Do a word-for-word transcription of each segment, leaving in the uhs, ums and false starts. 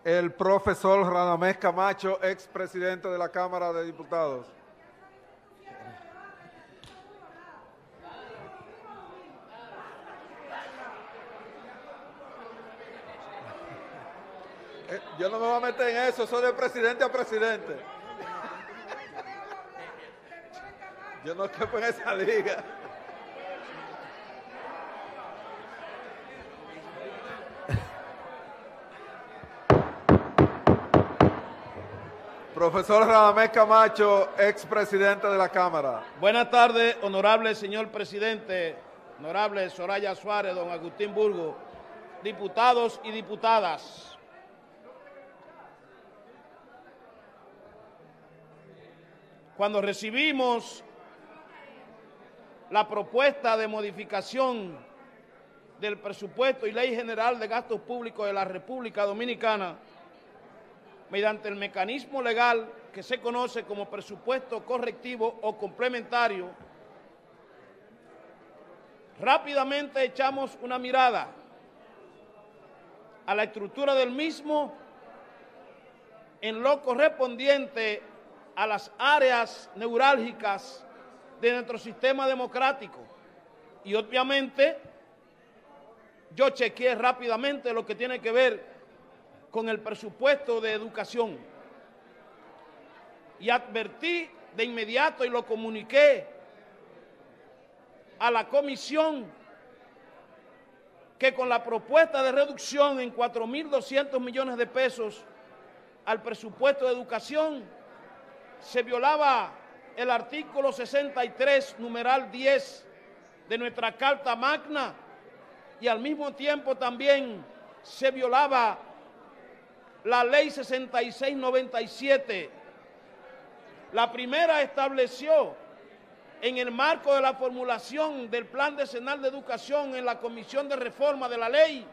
El profesor Radamés Camacho, expresidente de la Cámara de Diputados. Eh, yo no me voy a meter en eso, soy de presidente a presidente. Yo no quepo en esa liga. Profesor Radamés Camacho, expresidente de la Cámara. Buenas tardes, honorable señor presidente, honorable Soraya Suárez, don Agustín Burgo, diputados y diputadas. Cuando recibimos la propuesta de modificación del presupuesto y ley general de gastos públicos de la República Dominicana, mediante el mecanismo legal que se conoce como presupuesto correctivo o complementario, rápidamente echamos una mirada a la estructura del mismo en lo correspondiente a las áreas neurálgicas de nuestro sistema democrático. Y obviamente yo chequeé rápidamente lo que tiene que ver con el presupuesto de educación y advertí de inmediato y lo comuniqué a la comisión que con la propuesta de reducción en cuatro mil doscientos millones de pesos al presupuesto de educación se violaba el artículo sesenta y tres, numeral diez de nuestra Carta Magna, y al mismo tiempo también se violaba la ley sesenta y seis noventa y siete. La primera estableció, en el marco de la formulación del Plan Decenal de Educación en la Comisión de Reforma de la Ley,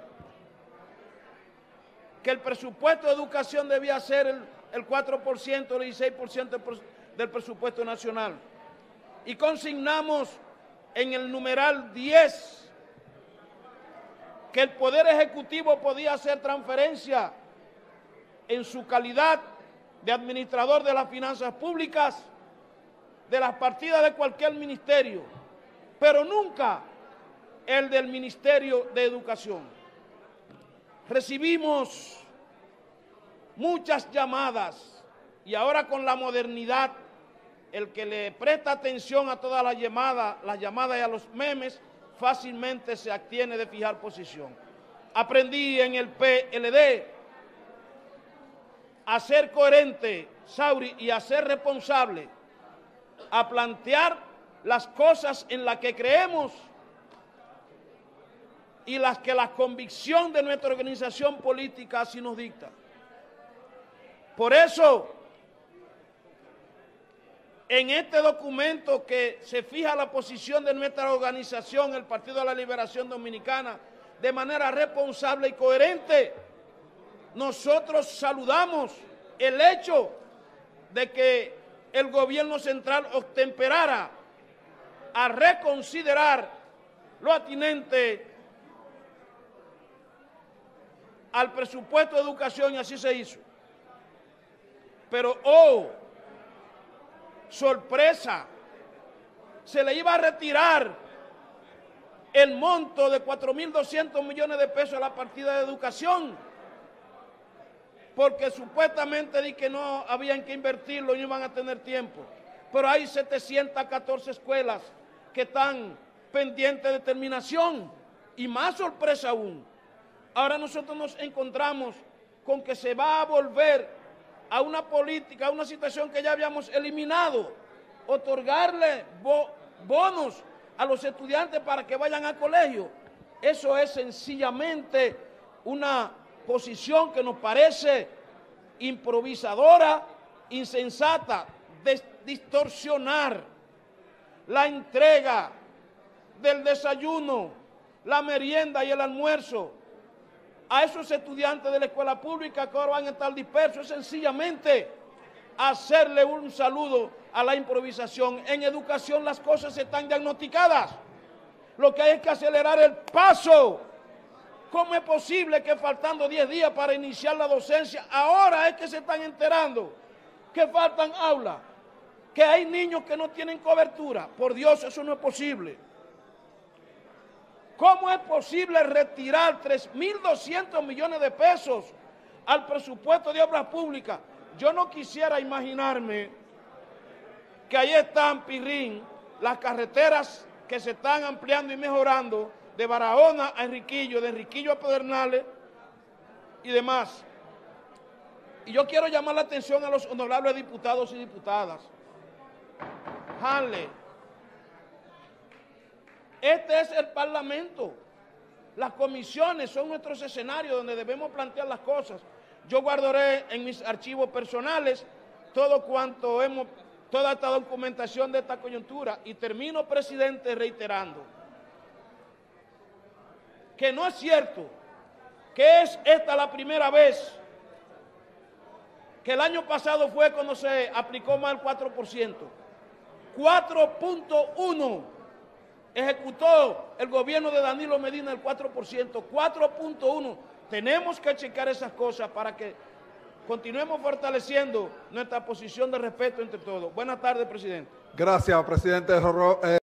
que el presupuesto de educación debía ser el, el cuatro por ciento, el dieciséis por ciento del presupuesto nacional. Y consignamos en el numeral diez que el Poder Ejecutivo podía hacer transferencia en su calidad de administrador de las finanzas públicas, de las partidas de cualquier ministerio, pero nunca el del Ministerio de Educación. Recibimos muchas llamadas y ahora con la modernidad, el que le presta atención a todas las llamadas, las llamadas y a los memes, fácilmente se abstiene de fijar posición. Aprendí en el P L D a ser coherente, Sauri, y a ser responsable, a plantear las cosas en las que creemos y las que la convicción de nuestra organización política así nos dicta. Por eso, en este documento que se fija la posición de nuestra organización, el Partido de la Liberación Dominicana, de manera responsable y coherente, nosotros saludamos el hecho de que el gobierno central obtemperara a reconsiderar lo atinente al presupuesto de educación, y así se hizo. Pero, oh, sorpresa, se le iba a retirar el monto de cuatro mil doscientos millones de pesos a la partida de educación, porque supuestamente di que no habían que invertirlo y no iban a tener tiempo. Pero hay setecientas catorce escuelas que están pendientes de terminación, y más sorpresa aún, ahora nosotros nos encontramos con que se va a volver a una política, a una situación que ya habíamos eliminado, otorgarle bo bonos a los estudiantes para que vayan al colegio. Eso es sencillamente una posición que nos parece improvisadora, insensata, de distorsionar la entrega del desayuno, la merienda y el almuerzo a esos estudiantes de la escuela pública que ahora van a estar dispersos. Es sencillamente hacerle un saludo a la improvisación. En educación las cosas están diagnosticadas. Lo que hay es que acelerar el paso ¿Cómo es posible que faltando diez días para iniciar la docencia, ahora es que se están enterando que faltan aulas, que hay niños que no tienen cobertura? Por Dios, eso no es posible. ¿Cómo es posible retirar tres mil doscientos millones de pesos al presupuesto de obras públicas? Yo no quisiera imaginarme que ahí están, Pirrín, las carreteras que se están ampliando y mejorando de Barahona a Enriquillo, de Enriquillo a Pedernales y demás. Y yo quiero llamar la atención a los honorables diputados y diputadas. Hanley, este es el Parlamento. Las comisiones son nuestros escenarios donde debemos plantear las cosas. Yo guardaré en mis archivos personales todo cuanto hemos, toda esta documentación de esta coyuntura. Y termino, presidente, reiterando que no es cierto que es esta la primera vez, que el año pasado fue cuando se aplicó más el cuatro por ciento. cuatro punto uno ejecutó el gobierno de Danilo Medina el cuatro por ciento. cuatro punto uno. Tenemos que checar esas cosas para que continuemos fortaleciendo nuestra posición de respeto entre todos. Buenas tardes, presidente. Gracias, presidente Rorró. Eh,